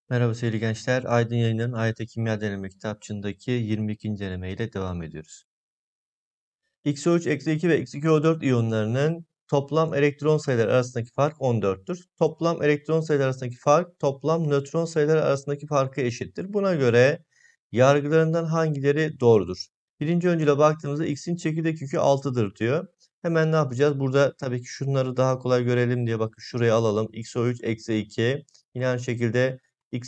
Merhaba sevgili gençler. Aydın Yayınları'nın AYT Kimya Deneme kitapçığındaki 22. deneme ile devam ediyoruz. XO3-2 ve X2O4 iyonlarının toplam elektron sayıları arasındaki fark 14'tür. Toplam elektron sayıları arasındaki fark toplam nötron sayıları arasındaki farka eşittir. Buna göre yargılarından hangileri doğrudur? Birinci öncüle baktığımızda X'in çekirdek yükü 6'dır diyor. Hemen ne yapacağız? Burada tabii ki şunları daha kolay görelim diye bakın şuraya alalım. XO3-2. Yine aynı şekilde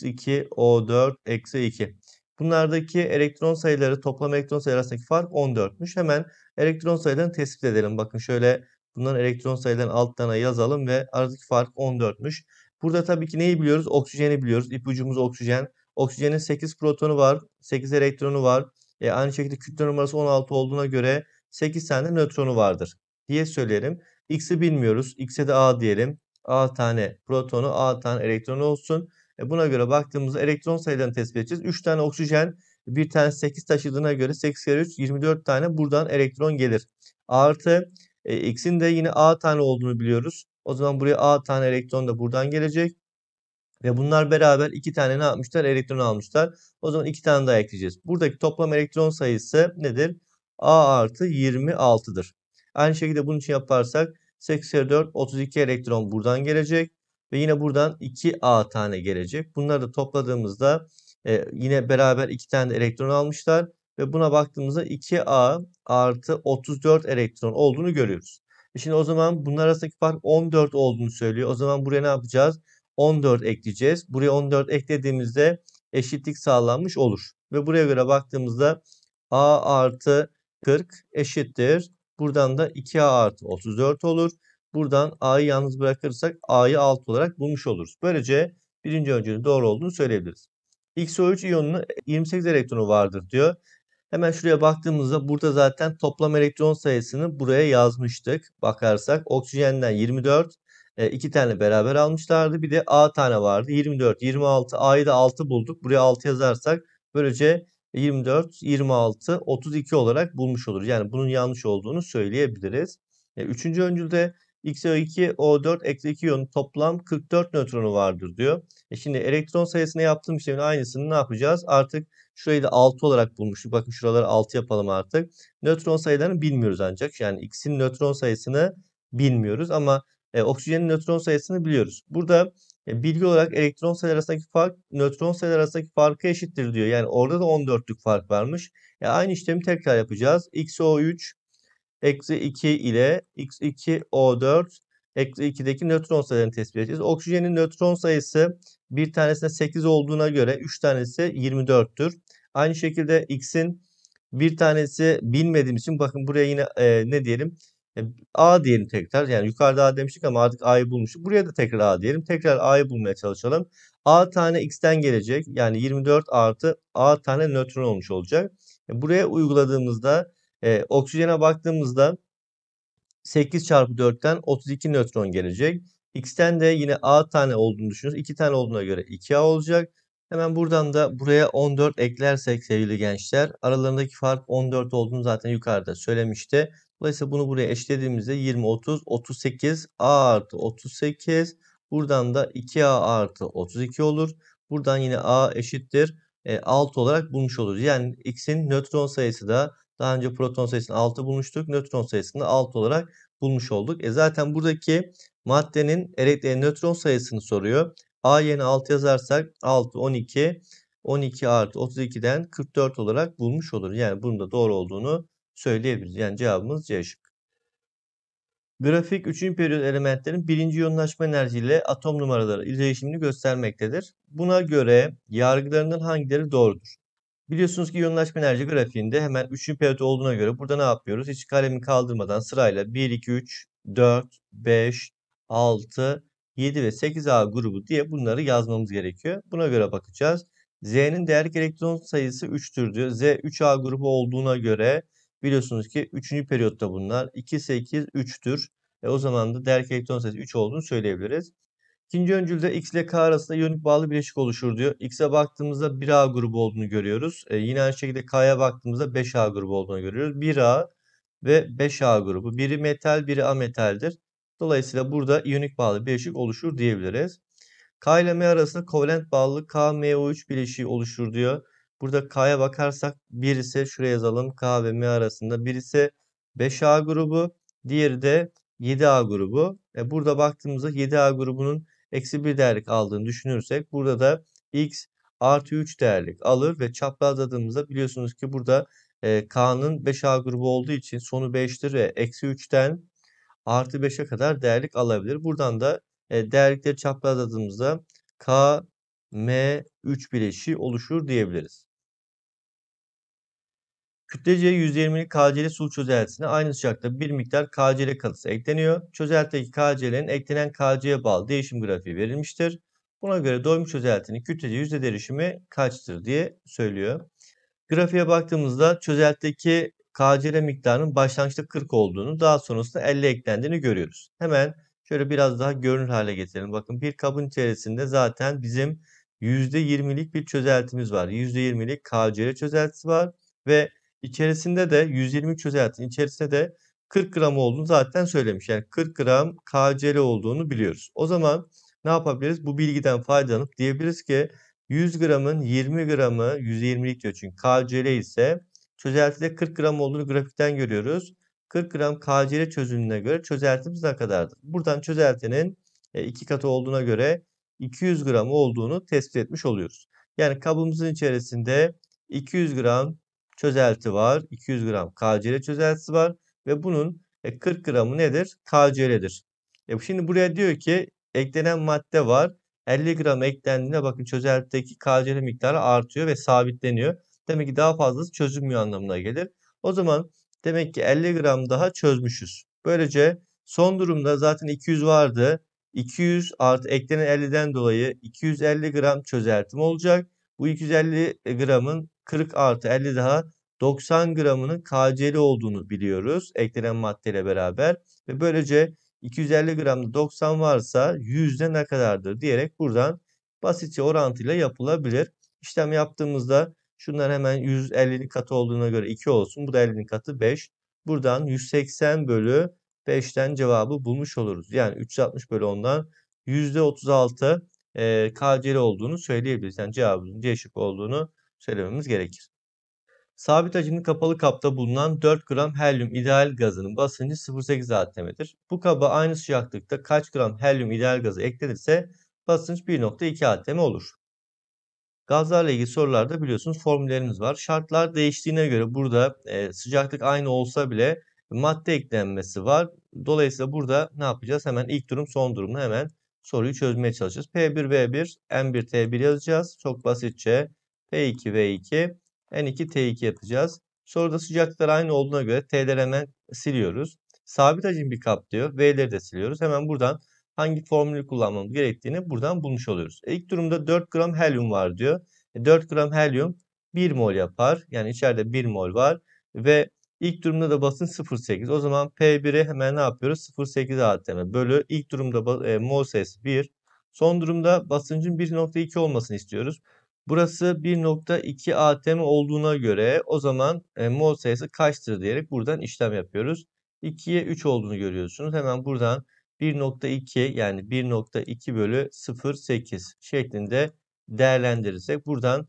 X2O4-2. Bunlardaki elektron sayıları toplam elektron sayıları arasındaki fark 14'müş. Hemen elektron sayılarını tespit edelim. Bakın şöyle bunların elektron sayılarını alt tane yazalım ve aradaki fark 14'müş. Burada tabii ki neyi biliyoruz? Oksijeni biliyoruz. İpucumuz oksijen. Oksijenin 8 protonu var. 8 elektronu var. Aynı şekilde kütle numarası 16 olduğuna göre 8 tane de nötronu vardır diye söyleyelim. X'i bilmiyoruz. X'e de A diyelim. A tane protonu, A tane elektronu olsun. Buna göre baktığımızda elektron sayılarını tespit edeceğiz. 3 tane oksijen, bir tane 8 taşıdığına göre 8 kere 3 24 tane buradan elektron gelir. Artı X'in de yine A tane olduğunu biliyoruz. O zaman buraya A tane elektron da buradan gelecek. Ve bunlar beraber 2 tane ne yapmışlar? Elektron almışlar. O zaman 2 tane daha ekleyeceğiz. Buradaki toplam elektron sayısı nedir? A artı 26'dır. Aynı şekilde bunun için yaparsak 8 kere 4 32 elektron buradan gelecek. Ve yine buradan 2A tane gelecek. Bunları da topladığımızda yine beraber 2 tane elektron almışlar. Ve buna baktığımızda 2A artı 34 elektron olduğunu görüyoruz. Şimdi o zaman bunlar arasındaki fark 14 olduğunu söylüyor. O zaman buraya ne yapacağız? 14 ekleyeceğiz. Buraya 14 eklediğimizde eşitlik sağlanmış olur. Ve buraya göre baktığımızda A artı 40 eşittir. Buradan da 2A artı 34 olur. Buradan A'yı yalnız bırakırsak A'yı 6 olarak bulmuş oluruz. Böylece birinci öncülün doğru olduğunu söyleyebiliriz. XO3 iyonunun 28 elektronu vardır diyor. Hemen şuraya baktığımızda burada zaten toplam elektron sayısını buraya yazmıştık. Bakarsak oksijenden 24, 2 tane beraber almışlardı. Bir de A tane vardı. 24, 26, A'yı da 6 bulduk. Buraya 6 yazarsak böylece 24, 26, 32 olarak bulmuş oluruz. Yani bunun yanlış olduğunu söyleyebiliriz. Üçüncü öncülde XO2O4-2 iyonun toplam 44 nötronu vardır diyor. Şimdi elektron sayısına yaptığım işlemin aynısını ne yapacağız? Artık şurayı da 6 olarak bulmuştuk. Bakın şuraları 6 yapalım artık. Nötron sayılarını bilmiyoruz ancak. Yani X'in nötron sayısını bilmiyoruz ama oksijenin nötron sayısını biliyoruz. Burada bilgi olarak elektron sayıları arasındaki fark nötron sayıları arasındaki farkı eşittir diyor. Yani orada da 14'lük fark varmış. Aynı işlemi tekrar yapacağız. XO3 eksi 2 ile X2O4 eksi 2'deki nötron sayılarını tespit edeceğiz. Oksijenin nötron sayısı bir tanesine 8 olduğuna göre 3 tanesi 24'tür. Aynı şekilde X'in bir tanesi bilmediğim için bakın buraya yine ne diyelim? A diyelim tekrar. Yani yukarıda A demiştik ama artık A'yı bulmuştuk. Buraya da tekrar A diyelim. Tekrar A'yı bulmaya çalışalım. A tane X'ten gelecek. Yani 24 artı A tane nötron olmuş olacak. Buraya uyguladığımızda oksijene baktığımızda 8 çarpı 4'ten 32 nötron gelecek. X'ten de yine A tane olduğunu düşünüyoruz. 2 tane olduğuna göre 2A olacak. Hemen buradan da buraya 14 eklersek sevgili gençler aralarındaki fark 14 olduğunu zaten yukarıda söylemişti. Dolayısıyla bunu buraya eşitlediğimizde 20, 30, 38 A artı 38. Buradan da 2A artı 32 olur. Buradan yine A eşittir 6 olarak bulmuş oluruz. Yani X'in nötron sayısı da daha önce proton sayısını 6 bulmuştuk. Nötron sayısını da 6 olarak bulmuş olduk. Zaten buradaki maddenin nötron sayısını soruyor. A yerine 6 yazarsak 6, 12, 12 artı 32'den 44 olarak bulmuş olur. Yani bunun da doğru olduğunu söyleyebiliriz. Yani cevabımız C şıkkı. Grafik 3. periyot elementlerin 1. yoğunlaşma enerjiyle atom numaraları değişimini göstermektedir. Buna göre yargılarından hangileri doğrudur? Biliyorsunuz ki yoğunlaşma enerji grafiğinde hemen 3. periyot olduğuna göre burada ne yapıyoruz? Hiç kalemi kaldırmadan sırayla 1, 2, 3, 4, 5, 6, 7 ve 8A grubu diye bunları yazmamız gerekiyor. Buna göre bakacağız. Z'nin değerlik elektron sayısı 3'tür diyor. Z 3A grubu olduğuna göre biliyorsunuz ki 3. periyotta bunlar 2, 8, 3'tür. O zaman da değerlik elektron sayısı 3 olduğunu söyleyebiliriz. İkinci öncülde X ile K arasında iyonik bağlı bileşik oluşur diyor. X'e baktığımızda 1A grubu olduğunu görüyoruz. Yine aynı şekilde K'ya baktığımızda 5A grubu olduğunu görüyoruz. 1A ve 5A grubu. Biri metal, biri ametaldir. Dolayısıyla burada iyonik bağlı bileşik oluşur diyebiliriz. K ile M arasında kovalent bağlılık KMO3 bileşiği oluşur diyor. Burada K'ya bakarsak birisi şuraya yazalım. K ve M arasında birisi 5A grubu, diğeri de 7A grubu. Burada baktığımızda 7A grubunun eksi 1 değerlik aldığını düşünürsek burada da X artı 3 değerlik alır ve çaprazladığımızda biliyorsunuz ki burada K'nın 5A grubu olduğu için sonu 5'tir ve eksi 3'ten artı 5'e kadar değerlik alabilir. Buradan da değerlikleri çaprazladığımızda K, M, 3 bileşiği oluşur diyebiliriz. Kütlece %20'lik KCl su çözeltisine aynı sıcaklıkta bir miktar KCl katısı ekleniyor. Çözeltideki KCl'nin eklenen KC'ye bağlı değişim grafiği verilmiştir. Buna göre doymuş çözeltinin kütlece yüzde derişimi kaçtır diye söylüyor. Grafiğe baktığımızda çözeltideki KCl miktarının başlangıçta 40 olduğunu, daha sonrasında 50 eklendiğini görüyoruz. Hemen şöyle biraz daha görünür hale getirelim. Bakın bir kabın içerisinde zaten bizim %20'lik bir çözeltimiz var. %20'lik KCl çözeltisi var ve içerisinde de 120 çözeltinin içerisinde de 40 gram olduğunu zaten söylemiş. Yani 40 gram KCl olduğunu biliyoruz. O zaman ne yapabiliriz? Bu bilgiden faydalanıp diyebiliriz ki 100 gramın 20 gramı %20'lik diyor çünkü KCl ise çözeltide 40 gram olduğunu grafikten görüyoruz. 40 gram KCl çözünürlüğüne göre çözeltimiz ne kadardır? Buradan çözeltinin 2 katı olduğuna göre 200 gram olduğunu tespit etmiş oluyoruz. Yani kabımızın içerisinde 200 gram çözelti var. 200 gram KCl çözeltisi var ve bunun 40 gramı nedir? KCl'dir. Şimdi buraya diyor ki eklenen madde var. 50 gram eklendiğinde bakın çözeltideki KCl miktarı artıyor ve sabitleniyor. Demek ki daha fazlası çözülmüyor anlamına gelir. O zaman demek ki 50 gram daha çözmüşüz. Böylece son durumda zaten 200 vardı. 200 artı eklenen 50'den dolayı 250 gram çözeltim olacak. Bu 250 gramın 40 artı 50 daha 90 gramının KCl olduğunu biliyoruz eklenen maddeyle beraber. Ve böylece 250 gramda 90 varsa 100'de ne kadardır diyerek buradan basitçe orantıyla yapılabilir. İşlem yaptığımızda şunlar hemen 150'nin katı olduğuna göre 2 olsun. Bu da 50'nin katı 5. Buradan 180 bölü 5'ten cevabı bulmuş oluruz. Yani 360 bölü 10'dan %36 KCl olduğunu söyleyebiliriz. Yani cevabımızın C şıkkı olduğunu söylememiz gerekir. Sabit hacimli kapalı kapta bulunan 4 gram helyum ideal gazının basıncı 0,8 atm'dir. Bu kaba aynı sıcaklıkta kaç gram helyum ideal gazı eklenirse basınç 1,2 atm olur. Gazlarla ilgili sorularda biliyorsunuz formüllerimiz var. Şartlar değiştiğine göre burada sıcaklık aynı olsa bile madde eklenmesi var. Dolayısıyla burada ne yapacağız? Hemen ilk durum son durumda hemen soruyu çözmeye çalışacağız. P1 V1 N1 T1 yazacağız. Çok basitçe P2 V2 N2 T2 yapacağız. Soruda sıcaklıklar aynı olduğuna göre T'leri hemen siliyoruz. Sabit hacim bir kap diyor. V'leri de siliyoruz. Hemen buradan hangi formülü kullanmamız gerektiğini buradan bulmuş oluyoruz. İlk durumda 4 gram helyum var diyor. 4 gram helyum 1 mol yapar. Yani içeride 1 mol var. Ve ilk durumda da basınç 0,8. O zaman P1'i hemen ne yapıyoruz? 0,8 atm bölü ilk durumda mol sayısı 1. Son durumda basıncın 1,2 olmasını istiyoruz. Burası 1,2 atm olduğuna göre o zaman mol sayısı kaçtır diyerek buradan işlem yapıyoruz. 2'ye 3 olduğunu görüyorsunuz. Hemen buradan 1,2 yani 1,2 bölü 0,8 şeklinde değerlendirirsek buradan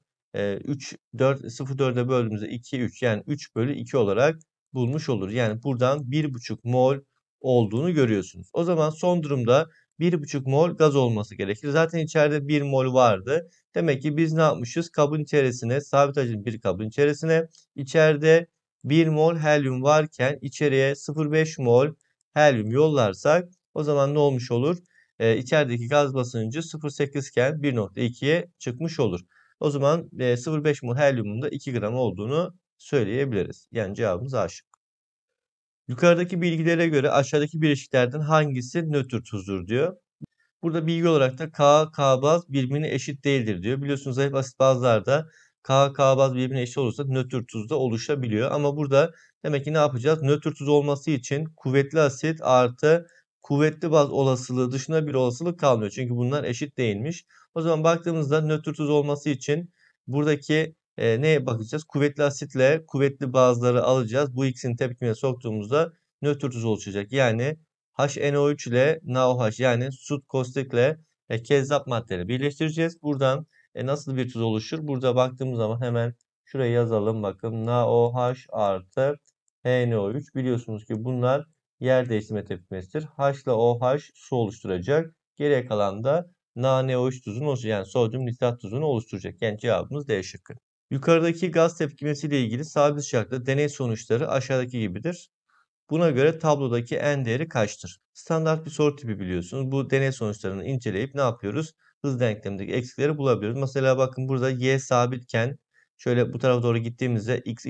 3, 4, 0,4'e böldüğümüzde 2, 3 yani 3 bölü 2 olarak bulmuş olur. Yani buradan 1,5 mol olduğunu görüyorsunuz. O zaman son durumda 1,5 mol gaz olması gerekir. Zaten içeride 1 mol vardı. Demek ki biz ne yapmışız? Kabın içerisine, sabit hacim bir kabın içerisine içeride 1 mol helyum varken içeriye 0,5 mol helyum yollarsak o zaman ne olmuş olur? İçerideki gaz basıncı 0,8 iken 1,2'ye çıkmış olur. O zaman 0,5 mol helyumun da 2 gram olduğunu söyleyebiliriz. Yani cevabımız A şıkkı. Yukarıdaki bilgilere göre aşağıdaki bileşiklerden hangisi nötr tuzdur diyor. Burada bilgi olarak da K baz birbirine eşit değildir diyor. Biliyorsunuz zayıf asit bazlarda K baz birbirine eşit olursa nötr tuz da oluşabiliyor. Ama burada demek ki ne yapacağız? Nötr tuz olması için kuvvetli asit artı kuvvetli baz olasılığı dışında bir olasılık kalmıyor. Çünkü bunlar eşit değilmiş. O zaman baktığımızda nötr tuz olması için buradaki neye bakacağız? Kuvvetli asitle kuvvetli bazları alacağız. Bu ikisini tepkimeye soktuğumuzda nötr tuz oluşacak. Yani HNO3 ile NaOH yani sut kostikle Kezzap maddeleri birleştireceğiz. Buradan nasıl bir tuz oluşur? Burada baktığımız zaman hemen şuraya yazalım. Bakın NaOH artı HNO3. Biliyorsunuz ki bunlar yer değiştirme tepkimesidir. H ile OH su oluşturacak. Geriye kalan da NaNO3 tuzunu oluşturacak. Yani sodyum nitrat tuzunu oluşturacak. Yani cevabımız D şıkkı. Yukarıdaki gaz tepkimesiyle ilgili sabit sıcaklıkta deney sonuçları aşağıdaki gibidir. Buna göre tablodaki n değeri kaçtır? Standart bir soru tipi biliyorsunuz. Bu deney sonuçlarını inceleyip ne yapıyoruz? Hız denklemindeki eksikleri bulabiliyoruz. Mesela bakın burada y sabitken şöyle bu tarafa doğru gittiğimizde x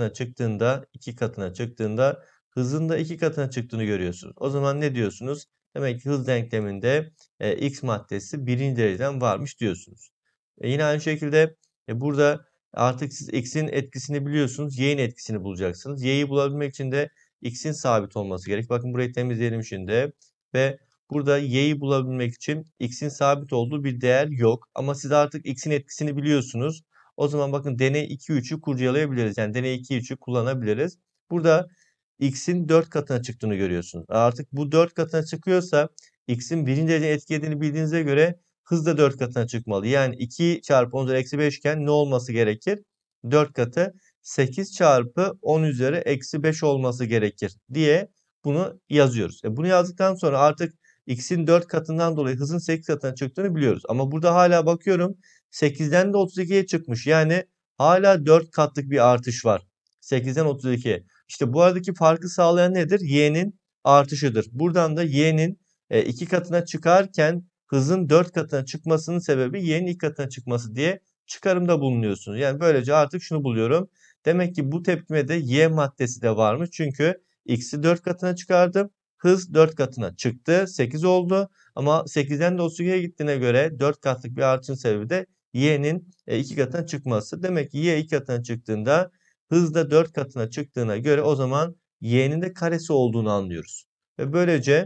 2 katına çıktığında hızın da 2 katına çıktığını görüyorsunuz. O zaman ne diyorsunuz? Demek ki hız denkleminde x maddesi birinci dereceden varmış diyorsunuz. Yine aynı şekilde burada artık siz x'in etkisini biliyorsunuz. Y'nin etkisini bulacaksınız. Y'yi bulabilmek için de x'in sabit olması gerek. Bakın burayı temizleyelim şimdi. Ve burada y'yi bulabilmek için x'in sabit olduğu bir değer yok. Ama siz artık x'in etkisini biliyorsunuz. O zaman bakın deney 2-3'ü kurcalayabiliriz. Yani deney 2-3'ü kullanabiliriz. Burada x'in 4 katına çıktığını görüyorsunuz. Artık bu 4 katına çıkıyorsa x'in birinci derece etkilediğini bildiğinize göre hız da 4 katına çıkmalı. Yani 2 çarpı 10 üzeri eksi 5 iken ne olması gerekir? 4 katı 8 çarpı 10 üzeri eksi 5 olması gerekir diye bunu yazıyoruz. Bunu yazdıktan sonra artık x'in 4 katından dolayı hızın 8 katına çıktığını biliyoruz. Ama burada hala bakıyorum 8'den de 32'ye çıkmış. Yani hala 4 katlık bir artış var. 8'den 32'ye. İşte bu aradaki farkı sağlayan nedir? Y'nin artışıdır. Buradan da y'nin 2 katına çıkarken hızın 4 katına çıkmasının sebebi y'nin 2 katına çıkması diye çıkarımda bulunuyorsunuz. Yani böylece artık şunu buluyorum. Demek ki bu tepkimede y maddesi de varmış. Çünkü x'i 4 katına çıkardım. Hız 4 katına çıktı. 8 oldu. Ama 8'den de 32'ye gittiğine göre 4 katlık bir artışın sebebi de y'nin 2 katına çıkması. Demek ki y 2 katına çıktığında hız da 4 katına çıktığına göre o zaman y'nin de karesi olduğunu anlıyoruz. Ve böylece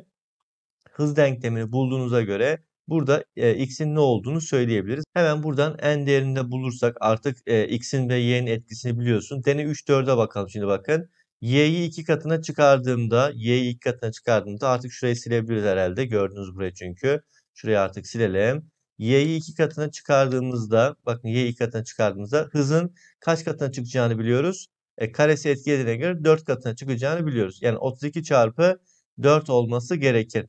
hız denklemini bulduğunuza göre burada x'in ne olduğunu söyleyebiliriz. Hemen buradan n değerini de bulursak artık x'in ve y'nin etkisini biliyorsun. Deney 3 4'e bakalım şimdi bakın. Y'yi 2 katına çıkardığımda, y'yi 2 katına çıkardığımda artık şurayı silebiliriz herhalde. Gördünüz burayı çünkü. Şurayı artık silelim. Y'yi 2 katına çıkardığımızda, bakın y'yi 2 katına çıkardığımızda hızın kaç katına çıkacağını biliyoruz. Karesi etkilediğine göre 4 katına çıkacağını biliyoruz. Yani 32 çarpı 4 olması gerekir.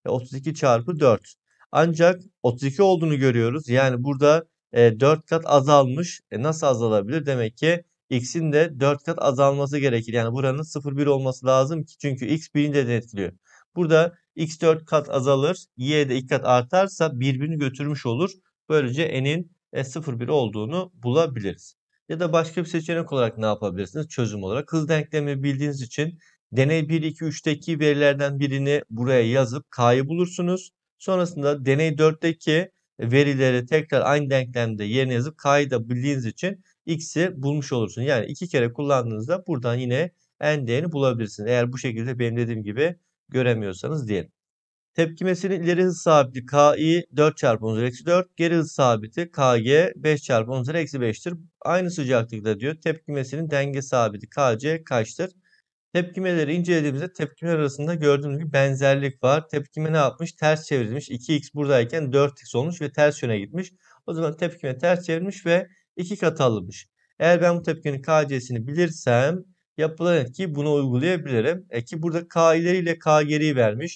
32 çarpı 4. Ancak 32 olduğunu görüyoruz. Yani burada 4 kat azalmış. Nasıl azalabilir? Demek ki x'in de 4 kat azalması gerekir. Yani buranın 0,1 olması lazım ki çünkü x birinci dereceden etkiliyor. Burada x 4 kat azalır. Y de 2 kat artarsa birbirini götürmüş olur. Böylece n'in 0,1 olduğunu bulabiliriz. Ya da başka bir seçenek olarak ne yapabilirsiniz? Çözüm olarak hız denklemi bildiğiniz için deney 1, 2, 3'teki verilerden birini buraya yazıp K'yı bulursunuz. Sonrasında deney 4'teki verileri tekrar aynı denklemde yerine yazıp K'yı da bildiğiniz için X'i bulmuş olursunuz. Yani 2 kere kullandığınızda buradan yine n değerini bulabilirsiniz. Eğer bu şekilde benim dediğim gibi göremiyorsanız diyelim. Tepkimesinin ileri hız sabiti Ki 4 çarpı 10 üzeri eksi 4. Geri hız sabiti Kg 5 çarpı 10 üzeri eksi 5'tir. Aynı sıcaklıkta diyor. Tepkimesinin denge sabiti Kc kaçtır? Tepkimeleri incelediğimizde tepkimeler arasında gördüğünüz gibi benzerlik var. Tepkime ne yapmış? Ters çevrilmiş. 2x buradayken 4x olmuş ve ters yöne gitmiş. O zaman tepkime ters çevrilmiş ve 2 katı alınmış. Eğer ben bu tepkinin KC'sini bilirsem yapılan etki bunu uygulayabilirim. Ki burada K ileri ile K geriyi vermiş.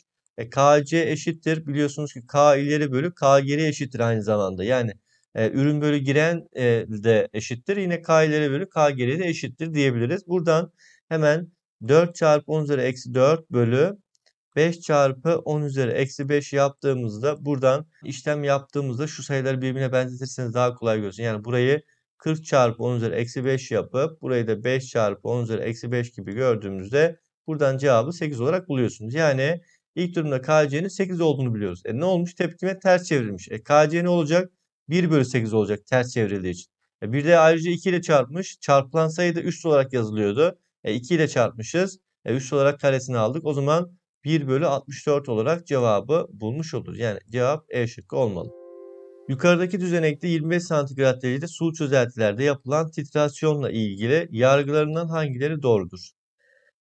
KC eşittir. Biliyorsunuz ki K ileri bölü K geri eşittir aynı zamanda. Yani ürün bölü giren de eşittir. Yine K ileri bölü K geri de eşittir diyebiliriz. Buradan hemen 4 çarpı 10 üzeri eksi 4 bölü 5 çarpı 10 üzeri eksi 5 yaptığımızda buradan işlem yaptığımızda şu sayıları birbirine benzetirseniz daha kolay görürsünüz. Yani burayı 40 çarpı 10 üzeri eksi 5 yapıp burayı da 5 çarpı 10 üzeri eksi 5 gibi gördüğümüzde buradan cevabı 8 olarak buluyorsunuz. Yani ilk durumda KC'nin 8 olduğunu biliyoruz. Ne olmuş? Tepkime ters çevrilmiş. KC ne olacak? 1 bölü 8 olacak ters çevrildiği için. Bir de ayrıca 2 ile çarpmış. Çarpılan sayı da üst olarak yazılıyordu. 2 ile çarpmışız. Üst olarak karesini aldık. O zaman 1 bölü 64 olarak cevabı bulmuş oluruz. Yani cevap E şıkkı olmalı. Yukarıdaki düzenekte 25 santigrat derecede sulu çözeltilerde yapılan titrasyonla ilgili yargılarından hangileri doğrudur?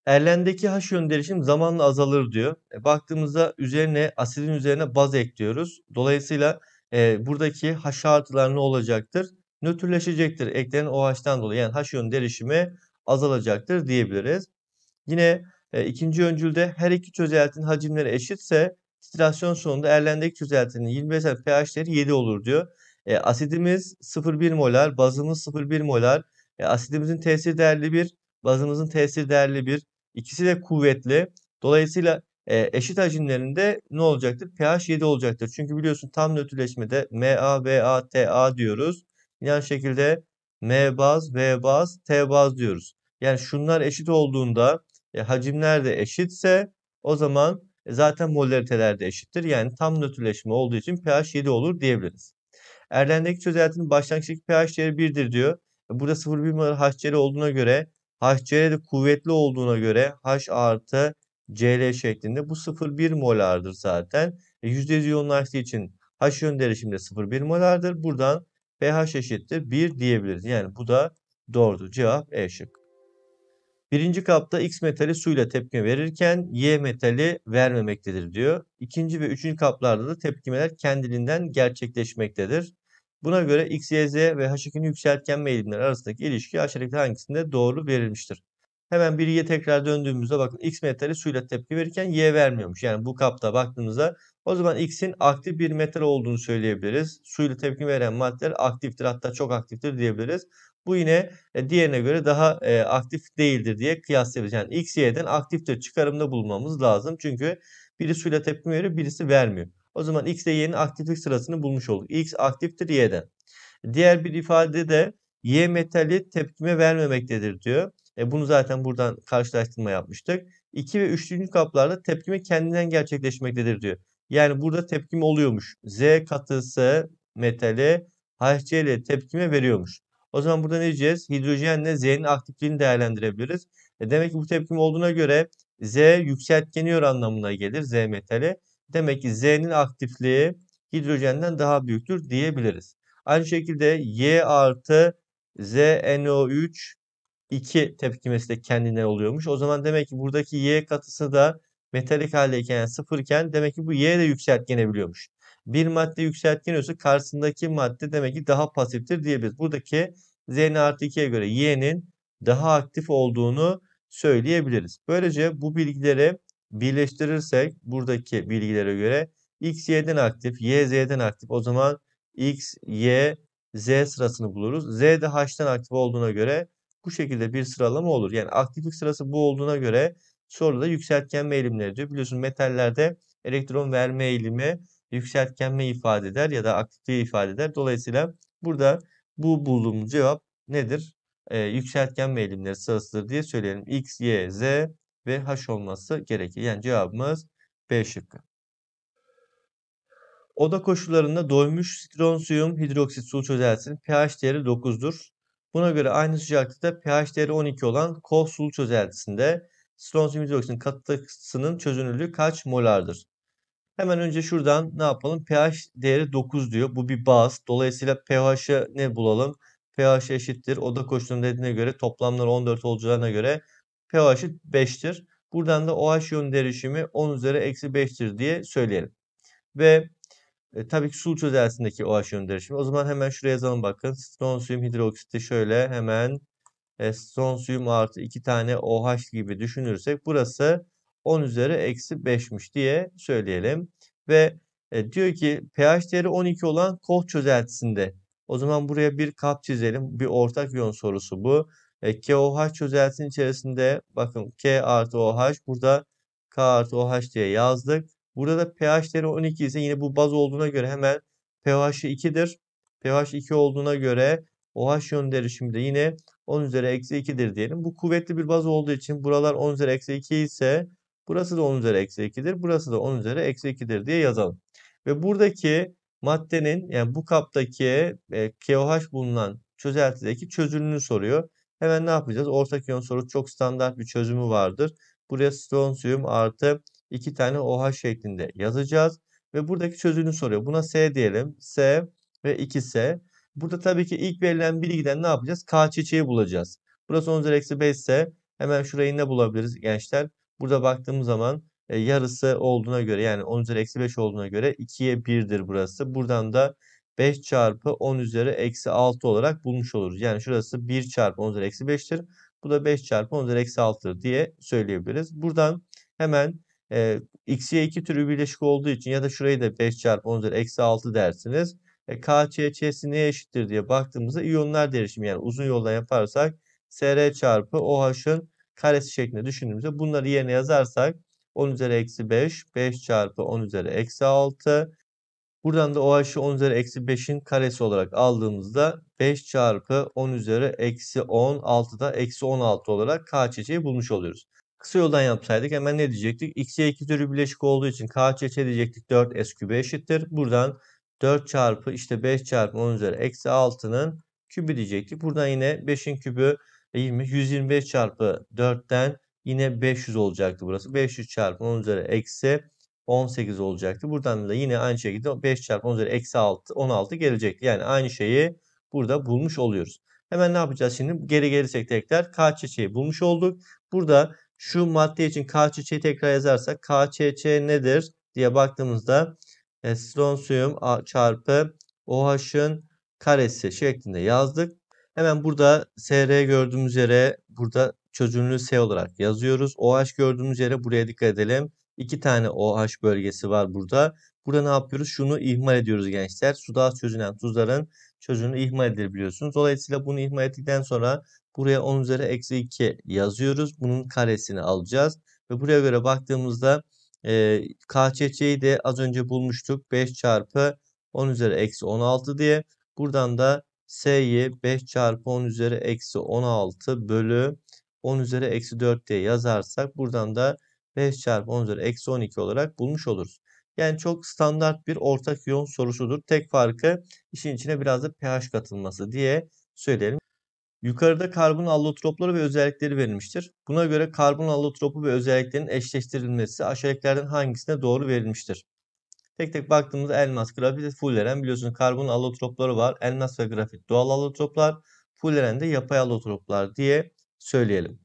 Erlendeki H yönü derişim zamanla azalır diyor. Baktığımızda asidin üzerine baz ekliyoruz. Dolayısıyla buradaki H artılar ne olacaktır? Nötrleşecektir. Eklenen OH'tan dolayı. Yani H yönü derişimi azalacaktır diyebiliriz. Yine ikinci öncülde her iki çözeltinin hacimleri eşitse titrasyon sonunda Erlen'deki çözeltinin 25 pH değeri 7 olur diyor. Asidimiz 0,1 molar, bazımız 0,1 molar. Asidimizin tesir değerli 1, bazımızın tesir değerli 1. İkisi de kuvvetli. Dolayısıyla eşit hacimlerinde ne olacaktır? pH 7 olacaktır. Çünkü biliyorsun tam nötrleşmede Ma, Ba, Ta diyoruz. Aynı şekilde M baz, V baz, T baz diyoruz. Yani şunlar eşit olduğunda hacimler de eşitse o zaman zaten molariteler de eşittir. Yani tam nötrleşme olduğu için pH 7 olur diyebiliriz. Erlen'deki çözeltinin başlangıçtaki pH değeri 1'dir diyor. Burada 0,1 molar HCl olduğuna göre HCl de kuvvetli olduğuna göre H artı Cl şeklinde bu 0,1 molardır zaten. %100 yoğunlaştığı için H yön derişimde 0,1 molardır. Buradan pH eşittir 1 diyebiliriz. Yani bu da doğrudur. Cevap E şıkkı. Birinci kapta X metali suyla tepkime verirken Y metali vermemektedir diyor. İkinci ve üçüncü kaplarda da tepkimeler kendiliğinden gerçekleşmektedir. Buna göre X, Y, Z ve H2'nin yükseltgenme eğilimleri arasındaki ilişki aşağıdaki hangisinde doğru verilmiştir? Hemen bir Y tekrar döndüğümüzde bakın X metali suyla tepki verirken Y vermiyormuş. Yani bu kapta baktığımızda o zaman X'in aktif bir metal olduğunu söyleyebiliriz. Suyla tepki veren maddeler aktiftir, hatta çok aktiftir diyebiliriz. Bu yine diğerine göre daha aktif değildir diye kıyaslayabiliriz. Yani X, Y'den aktiftir çıkarımda bulmamız lazım. Çünkü biri suyla tepki veriyor, birisi vermiyor. O zaman X ile Y'nin aktiflik sırasını bulmuş olduk. X aktiftir Y'den. Diğer bir ifade de Y metali tepkime vermemektedir diyor. Bunu zaten buradan karşılaştırma yapmıştık. 2 ve 3. kaplarda tepkime kendinden gerçekleşmektedir diyor. Yani burada tepkime oluyormuş. Z katısı metali HCl tepkime veriyormuş. O zaman burada ne diyeceğiz? Hidrojenle Z'nin aktifliğini değerlendirebiliriz. Demek ki bu tepkim olduğuna göre Z yükseltgeniyor anlamına gelir Z metali. Demek ki Z'nin aktifliği hidrojenden daha büyüktür diyebiliriz. Aynı şekilde Y artı ZNO3 2 tepkimesi de kendine oluyormuş. O zaman demek ki buradaki Y katısı da metalik haldeyken yani sıfırken demek ki bu Y de yükseltgenebiliyormuş. Bir madde yükseltgeniyorsa karşısındaki madde demek ki daha pasiftir diyebiliriz. Buradaki Zn artı 2'ye göre Y'nin daha aktif olduğunu söyleyebiliriz. Böylece bu bilgileri birleştirirsek buradaki bilgilere göre X Y'den aktif, Y Z'den aktif. O zaman X, Y, Z sırasını buluruz. Z de H'tan aktif olduğuna göre bu şekilde bir sıralama olur. Yani aktiflik sırası bu olduğuna göre soruda yükseltgenme eğilimleri diyor. Biliyorsun metallerde elektron verme eğilimi yükseltgenme ifade eder ya da aktifliği ifade eder. Dolayısıyla burada bu bulduğumuz cevap nedir? Yükseltgenme eğilimleri sırasıdır diye söyleyelim. X, Y, Z ve H olması gerekir. Yani cevabımız B şıkkı. Oda koşullarında doymuş stronsiyum hidroksit su çözeltisinin pH değeri 9'dur. Buna göre aynı sıcaklıkta pH değeri 12 olan koh sulu çözeltisinde stronsiyum hidroksitin katısının çözünürlüğü kaç molardır? Hemen önce şuradan ne yapalım? pH değeri 9 diyor. Bu bir baz. Dolayısıyla pH'ı ne bulalım? pH eşittir. Oda koşullarının dediğine göre toplamları 14 olacağına göre pH'i 5'tir. Buradan da OH iyonu derişimi 10 üzeri eksi 5'tir diye söyleyelim. Ve tabii ki su çözeltisindeki OH iyonu derişimi. O zaman hemen şuraya yazalım bakın. Stronsiyum hidroksiti şöyle hemen stronsiyum artı 2 tane OH gibi düşünürsek burası 10 üzeri eksi 5'miş diye söyleyelim. Ve diyor ki pH değeri 12 olan koh çözeltisinde. O zaman buraya bir kap çizelim. Bir ortak iyon sorusu bu. KOH çözeltisinin içerisinde bakın K artı OH burada K artı OH diye yazdık. Burada da pH değeri 12 ise yine bu baz olduğuna göre hemen pH'i 2'dir. pH 2 olduğuna göre OH iyon derişimi de yine 10 üzeri eksi 2'dir diyelim. Bu kuvvetli bir baz olduğu için buralar 10 üzeri eksi 2 ise burası da 10 üzeri eksi 2'dir. Burası da 10 üzeri eksi 2'dir diye yazalım. Ve buradaki maddenin yani bu kaptaki KOH bulunan çözeltideki çözünürlüğünü soruyor. Hemen ne yapacağız? Ortak iyon soru çok standart bir çözümü vardır. Buraya stronsiyum artı 2 tane OH şeklinde yazacağız. Ve buradaki çözünürlüğünü soruyor. Buna S diyelim. S ve 2S. Burada tabii ki ilk verilen bilgiden ne yapacağız? K çiçeği bulacağız. Burası 10 üzeri eksi 5 ise Hemen şurayı ne bulabiliriz gençler? Burada baktığımız zaman yarısı olduğuna göre, yani 10 üzeri eksi 5 olduğuna göre 2'ye 1'dir burası. Buradan da 5 çarpı 10 üzeri eksi 6 olarak bulmuş oluruz. Yani şurası 1 çarpı 10 üzeri eksi 5'tir. Bu da 5 çarpı 10 üzeri eksi 6'dır diye söyleyebiliriz. Buradan hemen x'ye 2 türü birleşik olduğu için ya da şurayı da 5 çarpı 10 üzeri eksi 6 dersiniz. KÇÇ'si neye eşittir diye baktığımızda iyonlar derişimi, yani uzun yoldan yaparsak SR çarpı OH'ın karesi şeklinde düşündüğümüzde bunları yerine yazarsak 10 üzeri eksi 5, 5 çarpı 10 üzeri eksi 6. Buradan da OH'ı 10 üzeri eksi 5'in karesi olarak aldığımızda 5 çarpı 10 üzeri eksi 10, 6'da eksi 16 olarak KÇÇ'yi bulmuş oluyoruz. Kısa yoldan yapsaydık hemen ne diyecektik? X'ye 2 türü bileşik olduğu için KÇÇ diyecektik 4 S kübe eşittir. Buradan 4 çarpı işte 5 çarpı 10 üzeri eksi 6'nın kübü diyecektik. Buradan yine 5'in kübü 20, 125 çarpı 4'ten yine 500 olacaktı burası. 500 çarpı 10 üzeri eksi 18 olacaktı. Buradan da yine aynı şekilde 5 çarpı 10 üzeri eksi 6, 16 gelecekti. Yani aynı şeyi burada bulmuş oluyoruz. Hemen ne yapacağız şimdi? Geri gelirsek tekrar KÇÇ'yi bulmuş olduk. Burada şu madde için KÇÇ'yi tekrar yazarsak KÇÇ nedir diye baktığımızda stronsiyum çarpı OH'ın karesi şeklinde yazdık. Hemen burada SR gördüğümüz yere burada çözünürlüğü S olarak yazıyoruz. OH gördüğümüz yere buraya dikkat edelim. 2 tane OH bölgesi var burada. Burada ne yapıyoruz? Şunu ihmal ediyoruz gençler. Suda az çözünen tuzların çözünürlüğü ihmal edilir biliyorsunuz. Dolayısıyla bunu ihmal ettikten sonra buraya 10 üzeri eksi 2 yazıyoruz. Bunun karesini alacağız. Ve buraya göre baktığımızda KÇÇ'yi de az önce bulmuştuk. 5 çarpı 10 üzeri eksi 16 diye. Buradan da S'yi 5 çarpı 10 üzeri eksi 16 bölü 10 üzeri eksi 4 diye yazarsak buradan da 5 çarpı 10 üzeri eksi 12 olarak bulmuş oluruz. Yani çok standart bir ortak iyon sorusudur. Tek farkı işin içine biraz da pH katılması diye söyleyelim. Yukarıda karbon allotropları ve özellikleri verilmiştir. Buna göre karbon allotropu ve özelliklerinin eşleştirilmesi aşağıdakilerden hangisine doğru verilmiştir? Tek tek baktığımızda elmas, grafit, fulleren, biliyorsunuz karbon allotropları var. Elmas ve grafit doğal allotroplar, fulleren de yapay allotroplar diye söyleyelim.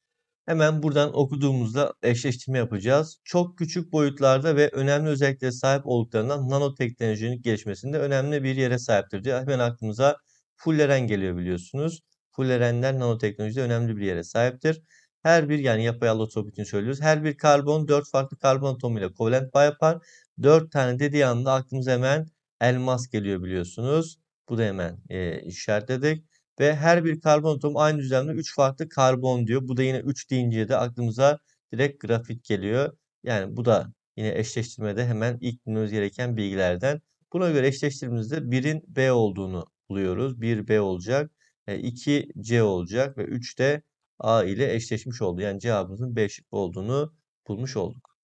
Hemen buradan okuduğumuzda eşleştirme yapacağız. Çok küçük boyutlarda ve önemli özelliklere sahip olduklarından nanoteknolojinin gelişmesinde önemli bir yere sahiptir diyor. Hemen aklımıza fulleren geliyor biliyorsunuz. Fullerenler nanoteknolojide önemli bir yere sahiptir. Her bir, yani yapay allotrop için söylüyoruz. Her bir karbon 4 farklı karbon atomuyla kovalent bağ yapar. 4 tane dediği anda aklımıza hemen elmas geliyor biliyorsunuz. Bu da hemen işaretledik. Ve her bir karbon atomu aynı düzlemde 3 farklı karbon diyor. Bu da yine 3 deyince de aklımıza direkt grafit geliyor. Yani bu da yine eşleştirmede hemen ilk bilmemiz gereken bilgilerden. Buna göre eşleştirmemizde 1'in B olduğunu buluyoruz. 1 B olacak, 2 C olacak ve 3 de A ile eşleşmiş oldu. Yani cevabımızın B şıkkı olduğunu bulmuş olduk.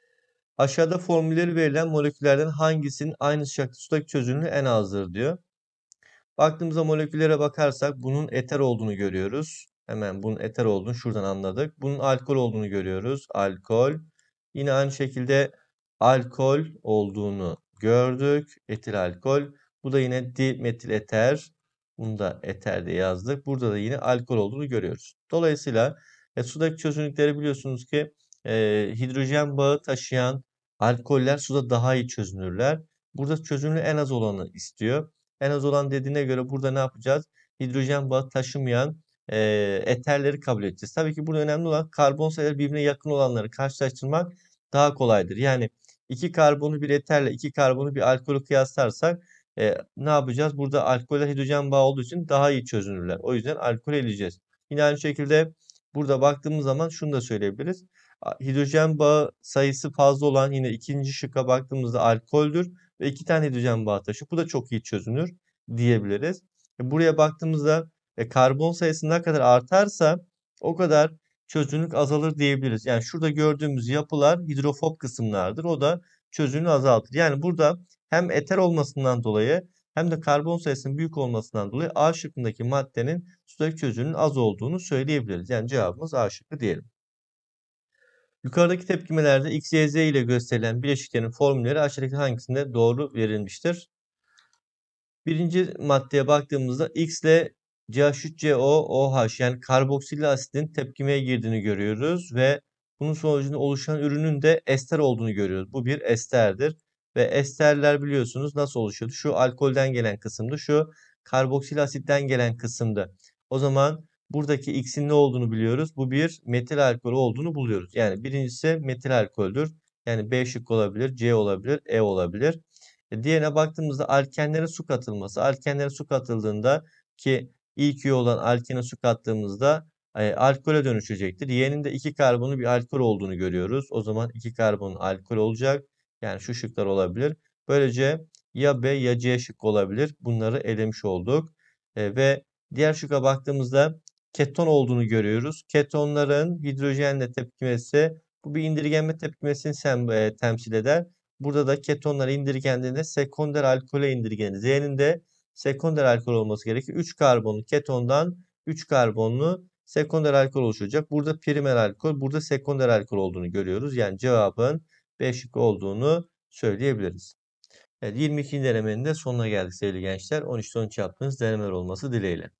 Aşağıda formülleri verilen moleküllerden hangisinin aynı sıcaklık sudaki çözünürlüğü en azdır diyor. Baktığımızda moleküllere bakarsak bunun eter olduğunu görüyoruz. Hemen bunun eter olduğunu şuradan anladık. Bunun alkol olduğunu görüyoruz. Alkol. Yine aynı şekilde alkol olduğunu gördük. Etil alkol. Bu da yine dimetil eter. Bunu da eter diye yazdık. Burada da yine alkol olduğunu görüyoruz. Dolayısıyla sudaki çözünürlükleri biliyorsunuz ki hidrojen bağı taşıyan alkoller suda daha iyi çözünürler. Burada çözünürlüğü en az olanı istiyor. En az olan dediğine göre burada ne yapacağız? Hidrojen bağı taşımayan eterleri kabul edeceğiz. Tabii ki burada önemli olan karbon sayıları birbirine yakın olanları karşılaştırmak daha kolaydır. Yani iki karbonu bir eterle iki karbonu bir alkolü kıyaslarsak ne yapacağız? Burada alkoller hidrojen bağı olduğu için daha iyi çözünürler. O yüzden alkol eleyeceğiz. Yine aynı şekilde burada baktığımız zaman şunu da söyleyebiliriz. Hidrojen bağı sayısı fazla olan yine ikinci şıkka baktığımızda alkoldür ve 2 tane hidrojen bağı taşıyor. Bu da çok iyi çözünür diyebiliriz. Buraya baktığımızda karbon sayısı ne kadar artarsa o kadar çözünürlük azalır diyebiliriz. Yani şurada gördüğümüz yapılar hidrofob kısımlardır. O da çözünürlüğü azaltır. Yani burada hem eter olmasından dolayı hem de karbon sayısının büyük olmasından dolayı A şıkkındaki maddenin sudaki çözünürlüğün az olduğunu söyleyebiliriz. Yani cevabımız A şıkkı diyelim. Yukarıdaki tepkimelerde X, Y, Z ile gösterilen bileşiklerin formülleri aşağıdaki hangisinde doğru verilmiştir? Birinci maddeye baktığımızda X ile CH3CO, OH yani karboksil asitin tepkimeye girdiğini görüyoruz ve bunun sonucunda oluşan ürünün de ester olduğunu görüyoruz. Bu bir esterdir ve esterler biliyorsunuz nasıl oluşuyordu? Şu alkolden gelen kısımdı, şu karboksil asitten gelen kısımdı. O zaman buradaki X'in ne olduğunu biliyoruz. Bu bir metil alkol olduğunu buluyoruz. Yani birincisi metil alkoldür. Yani B şıkkı olabilir, C olabilir, E olabilir. Diğerine baktığımızda alkenlere su katılması. Alkenlere su katıldığında ki ilk üye olan alkene su kattığımızda alkole dönüşecektir. Y'nin de 2 karbonu bir alkol olduğunu görüyoruz. O zaman 2 karbon alkol olacak. Yani şu şıklar olabilir. Böylece ya B ya C şıkkı olabilir. Bunları elemiş olduk. Ve diğer şıkka baktığımızda keton olduğunu görüyoruz. Ketonların hidrojenle tepkimesi bu bir indirgenme tepkimesini temsil eder. Burada da ketonlar indirgendiğinde sekonder alkole indirgenir. Z'nin de sekonder alkol olması gerekir. 3 karbonlu ketondan 3 karbonlu sekonder alkol oluşacak. Burada primer alkol, burada sekonder alkol olduğunu görüyoruz. Yani cevabın B şıkkı olduğunu söyleyebiliriz. Evet, 22. denemenin de sonuna geldik sevgili gençler. 13'te 13 yaptığınız denemeler olması dileğiyle.